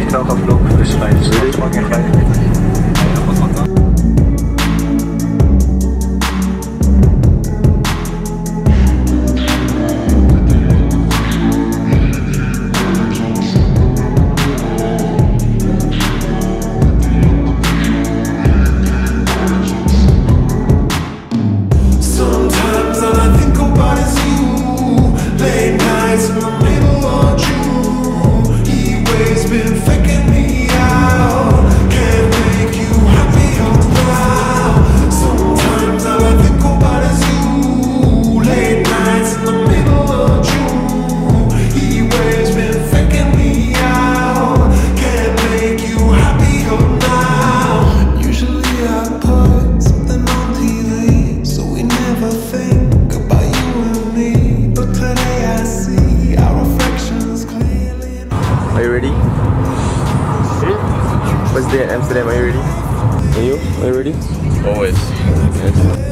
niet graag aflopen, dus fijn. Dus dat is makkelijk fijn. Are you ready? First day in Amsterdam, are you ready? And you? Are you ready? Always. Yes.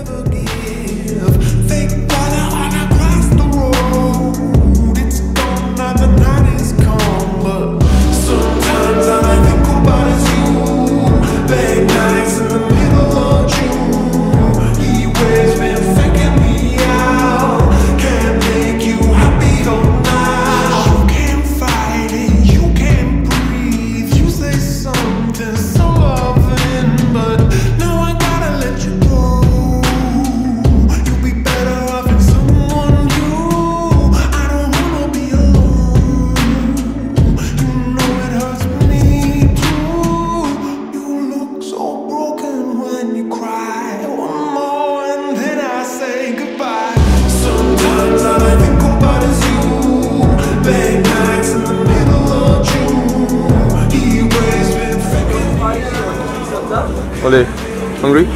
Ole, hungry?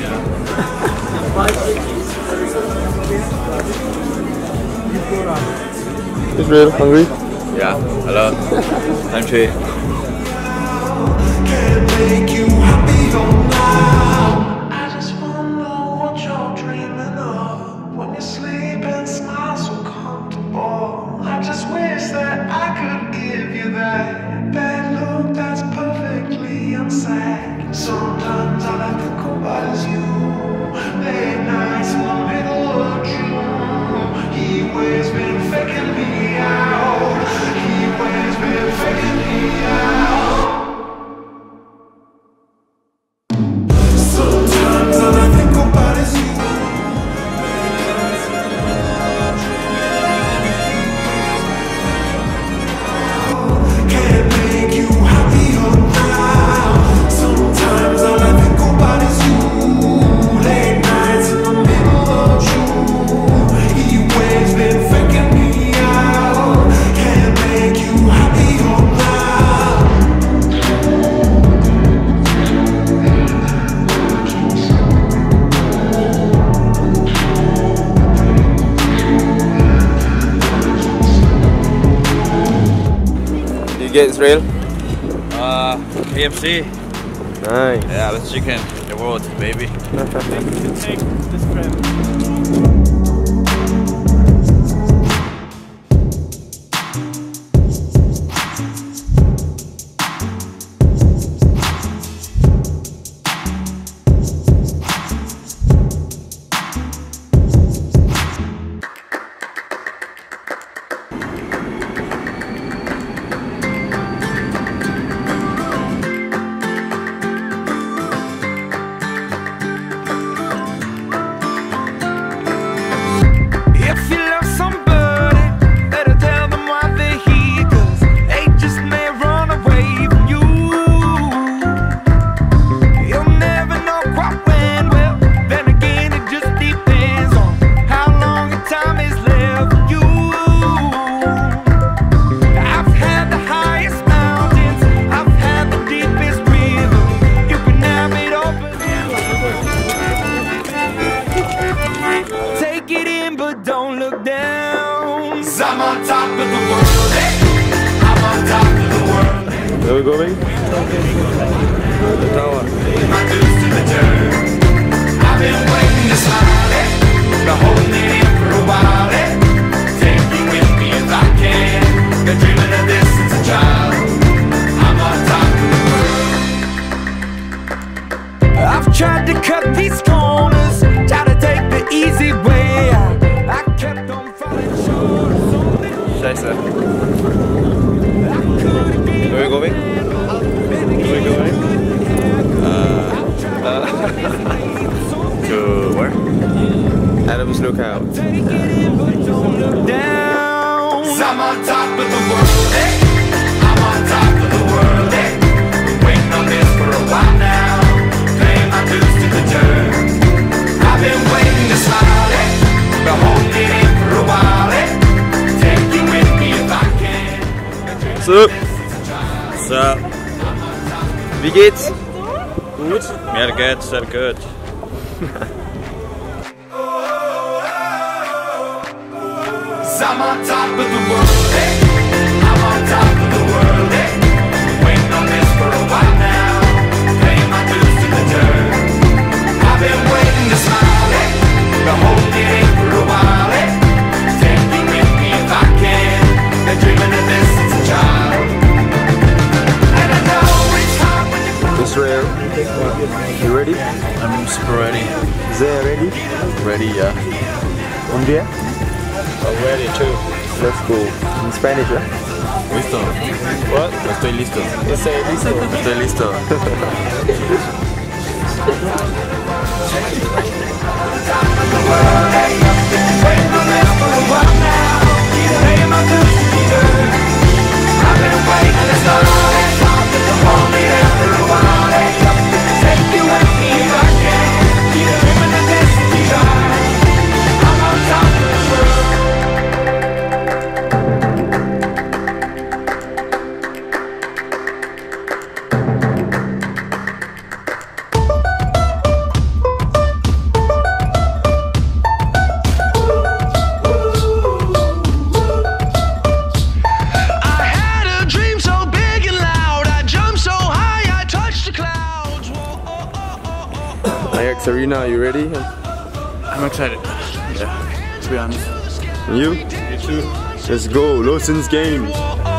Israel, hungry? Yeah, hello. I'm Trey. I just wonder what you're dreaming of when you sleep and smile so comfortable. I just wish that I could give you that bad look that's perfectly unsaid. Sometimes all I think about is you. Late nights in the middle of June. He always been faking me out. He always been faking me out. Sometimes all I think about is you. Can't make you happier now. Sometimes all I think about is you. Late nights in the middle of June. He always been faking me out. Can't make you happier now. Did you get Israel? KFC. Nice. Yeah, best chicken in the world, baby. Take this friend. I'm on top of the world, hey, I'm on top of the world. Where are we going? The tower. My dues to the dirt. I've been waiting to slide it, been holding it in for a while, eh? Take you with me if I can. Been dreaming of this since a child. I'm on I've tried to cut these corners, try to take the easy way. I kept on falling short. Scheiße. Where are you going? Where are you going? To where? Adam's Lookout. Down. I'm on top of the world, hey. I'm on top of the world, hey. Waiting on this for a while now. Paying my dues to the dirt. I've been waiting to smile, hey. Been holding it in for a while, hey. Take you with me if I can. So, So, wie geht's? gut? Mir geht's sehr gut. I'm on top of the world, hey. I'm on top of the world, hey. Waiting on this for a while now. Paying my dues to the dirt. I've been waiting to smile, hey. Been holding it in for a while, hey. Take you with me if I can. Been dreaming of this since a child. And I know it's hard when you Israel, you ready? I'm super ready. They're ready? Ready, yeah. Und wir? I'm ready too. Let's go. In Spanish, yeah? Listo. What? Estoy listo. You say listo? Estoy listo. Ajax Arena, you ready? I'm excited. Yeah, to be honest. And you? You too. Let's go, Lawson's game.